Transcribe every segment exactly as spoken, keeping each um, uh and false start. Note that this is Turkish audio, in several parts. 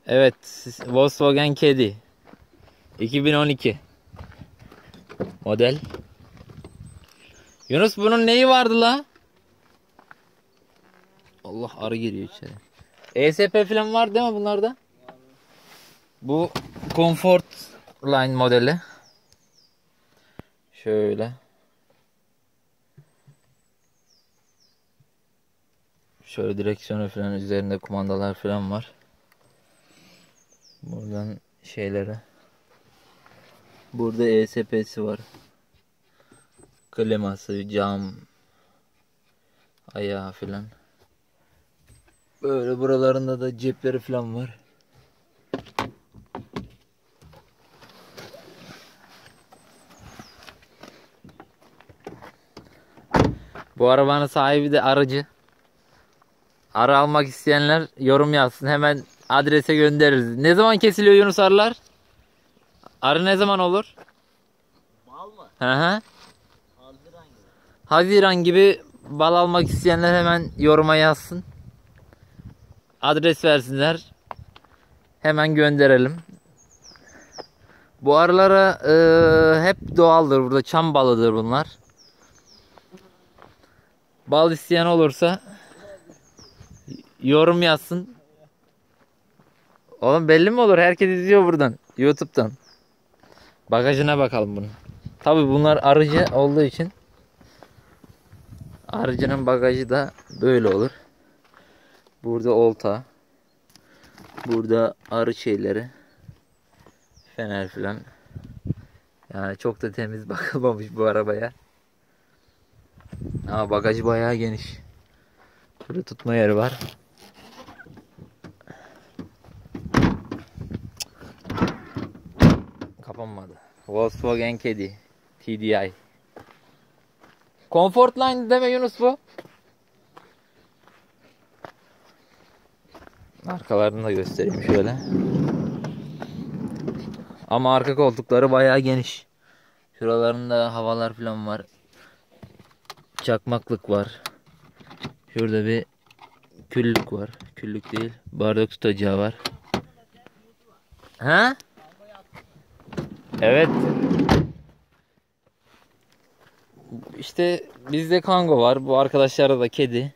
Evet, Volkswagen Caddy iki bin on iki model. Yunus bunun neyi vardı la? Allah, arı giriyor içeri. E S P falan var değil mi bunlarda? Bu Comfort Line modeli. Şöyle. Şöyle direksiyonu falan, üzerinde kumandalar falan var. Buradan şeylere. Burada E S P'si var. Kliması, cam, ayağı falan. Böyle buralarında da cepleri falan var. Bu arabanın sahibi de arıcı. Arı almak isteyenler yorum yazsın. Hemen adrese göndeririz. Ne zaman kesiliyor Yunus arılar? Arı ne zaman olur? Bal mı? Hı hı. Haziran gibi. Haziran gibi bal almak isteyenler hemen yoruma yazsın. Adres versinler. Hemen gönderelim. Bu arılara e, hep doğaldır burada. Çam balıdır bunlar. Bal isteyen olursa yorum yazsın. Oğlum belli mi olur? Herkes izliyor buradan. YouTube'dan. Bagajına bakalım bunun. Tabi bunlar arıcı olduğu için arıcının bagajı da böyle olur. Burada olta. Burada arı şeyleri. Fener filan. Yani çok da temiz bakılmamış bu arabaya. Ama bagajı bayağı geniş. Burada tutma yeri var. Kapanmadı. Volkswagen Caddy T D I. Comfort Line deme Yunus bu. Arkalarını da göstereyim şöyle. Ama arka koltukları bayağı geniş. Şuralarında havalar falan var. Çakmaklık var. Şurada bir küllük var. Küllük değil, bardak tutacağı var. Ha? Evet. İşte bizde Kango var. Bu arkadaşlarda da kedi.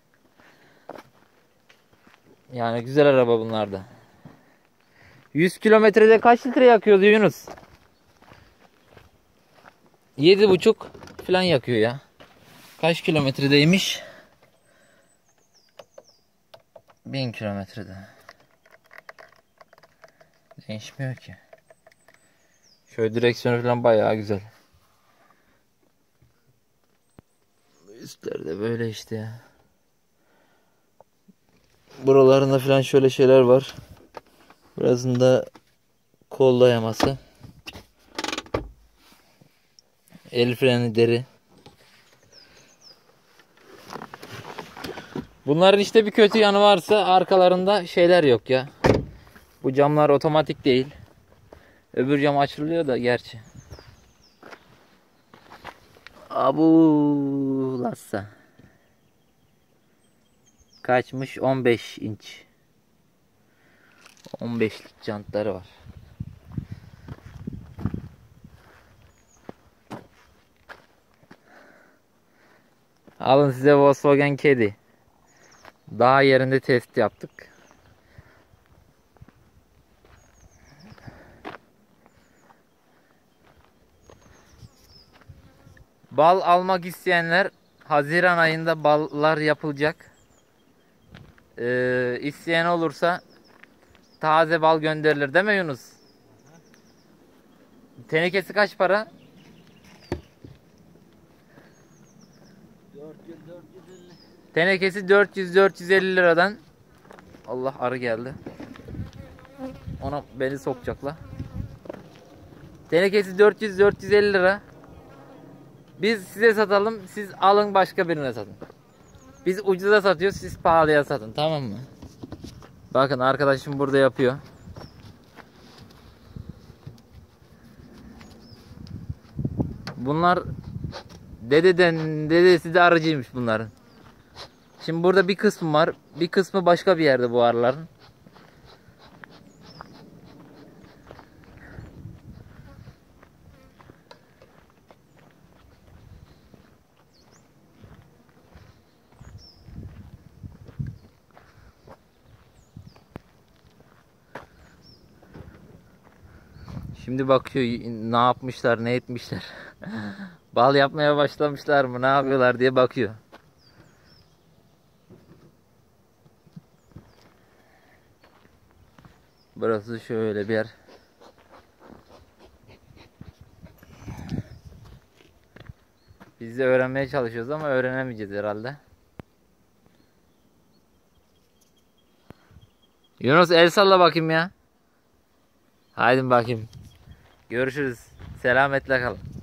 Yani güzel araba bunlar da. yüz kilometrede kaç litre yakıyordu Yunus? yedi buçuk falan yakıyor ya. Kaç kilometredeymiş? bin kilometrede. Değişmiyor ki. Şöyle direksiyonu falan bayağı güzel. Üstlerde böyle işte ya. Buralarında falan şöyle şeyler var. Burasında kol dayaması. El freni deri. Bunların işte bir kötü yanı varsa arkalarında şeyler yok ya. Bu camlar otomatik değil. Öbür cam açılıyor da gerçi. Abu lassa. Kaçmış? on beş inç. on beşlik jantları var. Alın size Volkswagen Caddy. Dağ yerinde test yaptık. Bal almak isteyenler, Haziran ayında ballar yapılacak. Ee, isteyen olursa taze bal gönderilir değil mi Yunus? Tenekesi kaç para? dört yüz dört yüz elli. Tenekesi dört yüz dört yüz elli liradan. Allah, arı geldi. Ona beni sokacaklar. Tenekesi dört yüz dört yüz elli lira. Biz size satalım, siz alın başka birine satın. Biz ucuza satıyoruz, siz pahalıya satın, tamam mı? Bakın arkadaşım burada yapıyor. Bunlar dededen dedesi de arıcıymış bunların. Şimdi burada bir kısmı var, bir kısmı başka bir yerde bu arıların. Şimdi bakıyor ne yapmışlar, ne etmişler. Bal yapmaya başlamışlar mı, ne yapıyorlar diye bakıyor. Burası şöyle bir yer. Biz de öğrenmeye çalışıyoruz ama öğrenemeyeceğiz herhalde. Yunus el salla bakayım ya. Haydi bakayım. Görüşürüz. Selametle kalın.